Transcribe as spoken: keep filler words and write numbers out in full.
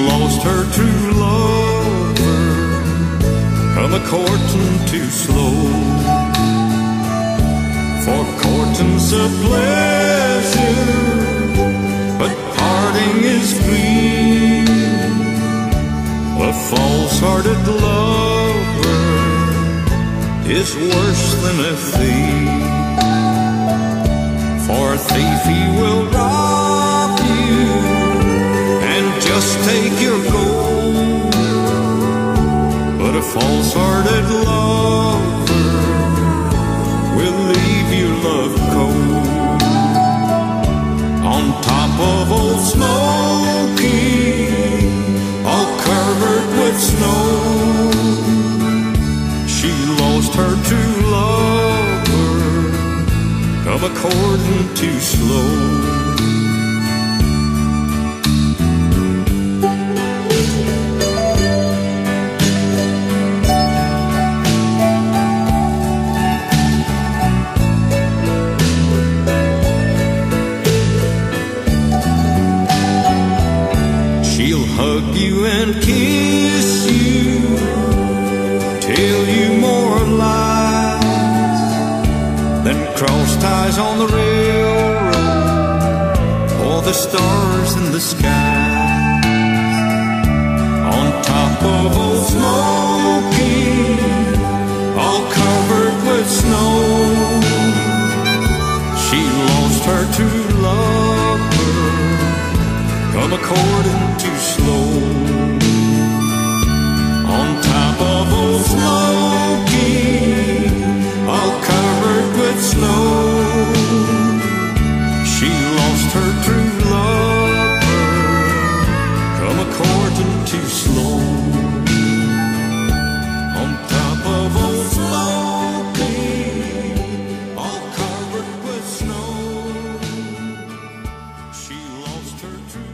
lost her true lover, come a courting too slow. For courting's a pleasure, but parting is grief. A false-hearted lover is worse than a thief. For a thief, he will rob you and just take your gold, but a false-hearted lover will leave your love cold. On top of Old Smoky, all covered with snow, she lost her true lover, come a courting too slow. She'll hug you and kiss you, tell you more lies than cross ties on the railroad or the stars in the sky. On top of Old Smoky, all covered with snow, she lost her true lover, come a courting too slow. On top of Old Smoky, all covered with snow, she lost her true lover, come a courting too slow. On top of Old Smoky, all covered with snow, she lost her true